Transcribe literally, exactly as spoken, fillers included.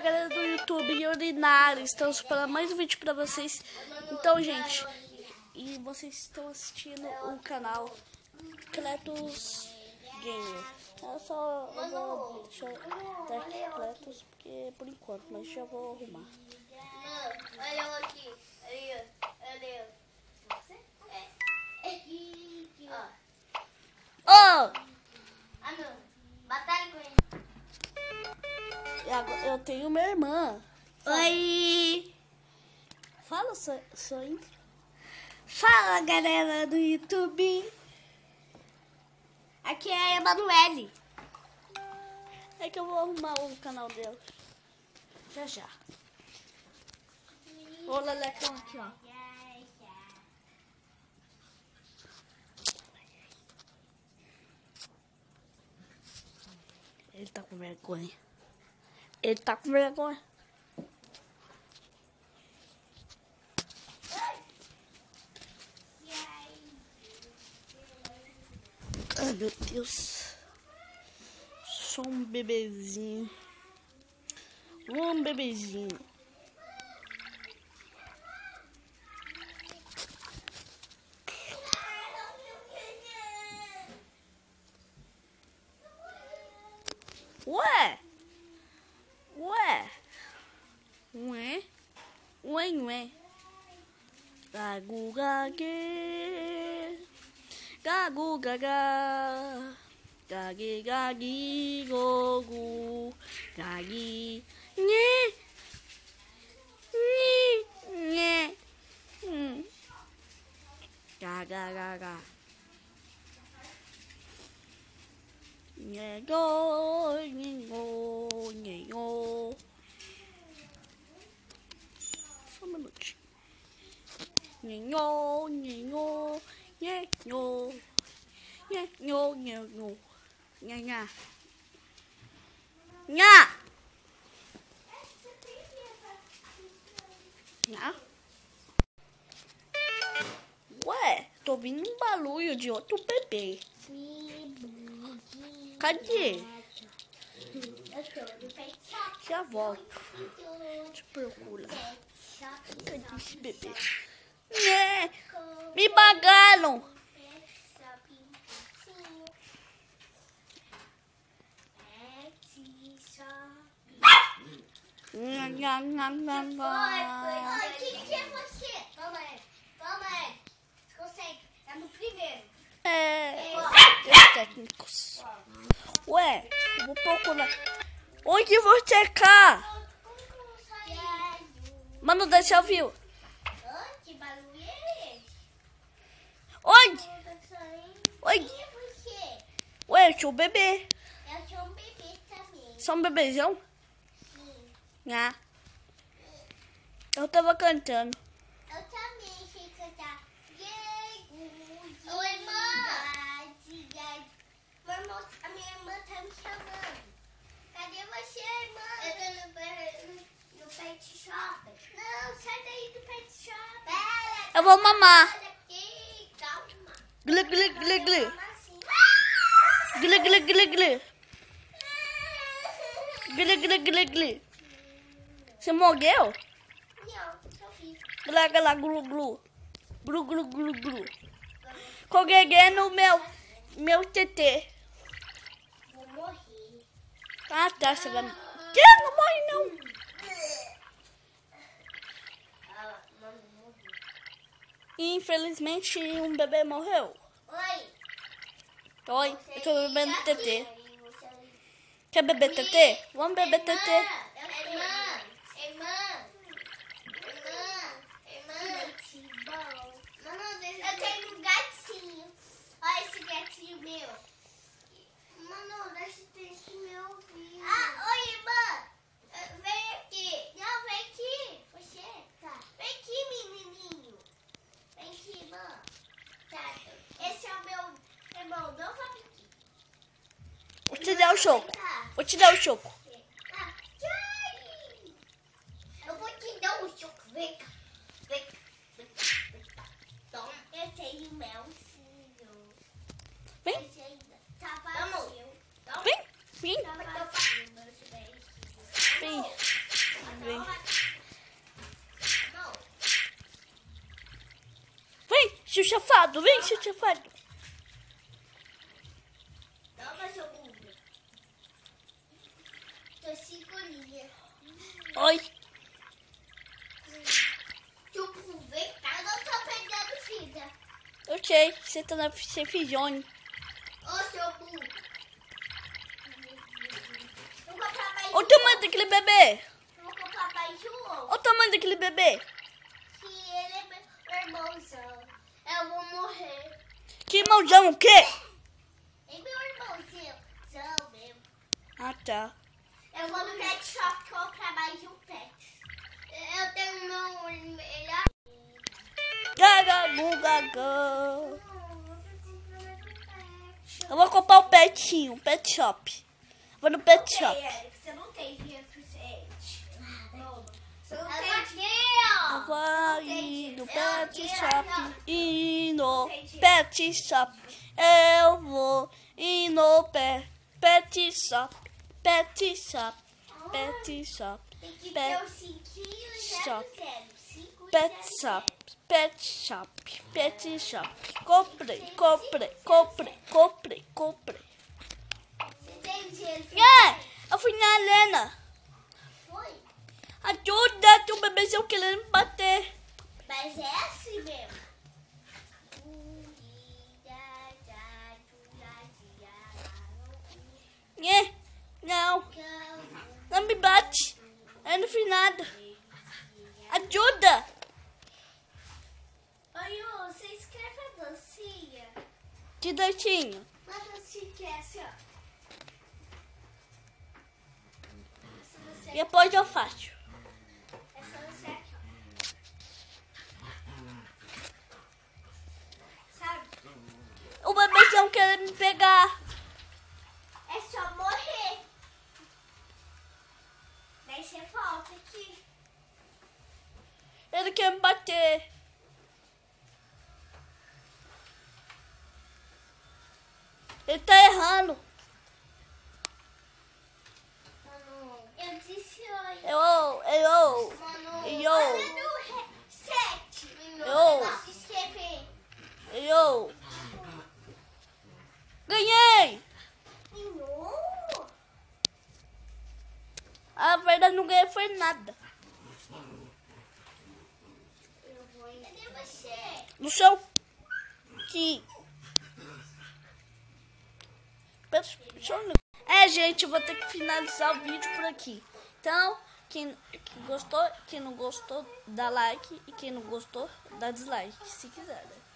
galera do YouTube Urinário, estamos para mais um vídeo para vocês. Então, gente, e vocês estão assistindo o canal Cletus Gamer. Eu só eu vou deixar até aqui Cletus, porque por enquanto, mas já vou arrumar. Olha aqui, olha, olha. Ô! Oh! Ah, não. Batalha com ele. Eu tenho uma irmã. Oi! Fala sua, sua intro. Fala, galera do YouTube. Aqui é a Emanuele. É que eu vou arrumar o canal dela. Já já. Ô, Lelecão aqui, ó. Ele tá com vergonha. Ele tá com vergonha. Ai, meu Deus. Só um bebezinho. Um bebezinho. Ué? Ué? Ué? Ué, ué? Gagu, gague. Gagu, gaga. Gagi, gagi, gogu. Gagi. Nhê. Nhê. Nhê. Hum. Gaga, gaga. Nhego, nhego, nhego. Só um minutinho. Nhego, nhego, nhego. Nhego, nhego. Nha, nha. Nha. Nha. Ué, tô ouvindo um barulho de outro bebê. Cadê? Já volto. Te procura. Cadê esse bebê? É, me bagaram. Nha, nha, nha, nha, nha. Oi, quem que é você? Calma aí, calma aí. Você consegue? É no primeiro. É, os técnicos. Ué, eu vou procurar. Onde você tá? Mano, deixa eu ver. Que barulho é esse? Onde? Oi. Quem é você? Ué, eu sou o bebê. Eu sou um bebê também. Só um bebezão? Sim. Ah. Eu tava cantando. Eu também sei cantar. Oi, irmã. Mano, a minha irmã tá me chamando. Cadê você, irmã? Eu tô no, no pet shop. Não, sai daí do pet shop. Pera, Eu vou mamar. sai daqui. Calma. Gli, gli, gli, gli. Calma assim. Gli, gli, gli, gli. Gli, gli, gli, gli. Você morreu? Não, eu fiz. Glá, glá, glu, glu. Glu, glu, glu, glu. Cogueguei no meu, meu tetê. Vou morrer. Ah, tá. Você vai... Que? Não morre, não. Ah, mano, morri. Infelizmente, um bebê morreu. Oi. Oi, eu tô bebendo tetê. Você é Quer beber tetê? Vamos beber tetê. Irmã, irmã, irmã, irmã. Eu tenho um gatinho. Olha esse gatinho meu. Mano, deixa esse meu ouvir. Ah, oi, irmã. Vem aqui. Não, vem aqui. Você? Tá. Vem aqui, menininho. Vem aqui, irmã. Tá. Esse é o meu irmão. Não vai aqui. Vou te dar o choco. Vou te dar o choco. Eu vou te dar um choco. Vem cá. Vem cá. Vem cá. Vem cá. Toma. Eu tenho melzinho. Vem. Esse ainda tá vazio. Vem, vem, Tá vazio, meus beijos. vem. seu chafado, vem, seu chafado. Toma, seu burro. Tô segurinha. Oi. Seu burro, vem cá, eu não tô pegando vida. Ok, você tá na Cefijone. Ô, seu burro. Vou comprar mais Olha o tamanho daquele bebê. Vou comprar mais de um ovo. Olha o tamanho daquele bebê. Que ele é meu irmãozão. Eu vou morrer. Que irmãozão, o quê? É meu irmãozinho. Zão mesmo. Ah, tá. Eu vou no pet shop comprar mais de um pet. Eu tenho meu melhor. Gagagu, gagã. Eu vou comprar um petinho, um pet shop. Vou no pet shop. Eric, você não tem dinheiro suficiente. Você não tem dinheiro. Eu vou ir no pet shop. Ir no pet shop. Eu vou ir no pet, pet shop. Pet shop. Pet shop. Tem que ter Pet o cinquinho shop. zero zero. cinco Pet zero shop. Pet shop. Pet shop. Comprei, comprei, comprei, comprei, comprei. Você tem dinheiro É, eu fui na Helena. Foi? Ajuda, tem um bebezão querendo me bater. Mas é assim mesmo. É, não, não me bate. Eu não fiz nada. Ajuda. Oi, Lu, você escreve a dancinha? Que dancinha. Uma dancinha que é assim, ó. Essa dancinha, E depois eu faço. essa dancinha aqui, ó. Sabe? O bebezão querendo me pegar. É só morrer. Daí você volta aqui. Ele quer me bater. Ele tá errando. Mano, eu disse oi. Eu, eu, Mano, eu, olha no re- sete. No Eu. negócio de escrever. eu. Ganhei. Não. A verdade não ganhei foi nada. Eu vou. Cadê você? No chão. Que... É, gente, eu vou ter que finalizar o vídeo por aqui. Então, quem, quem gostou, quem não gostou, dá like. E quem não gostou, dá dislike, se quiser, né?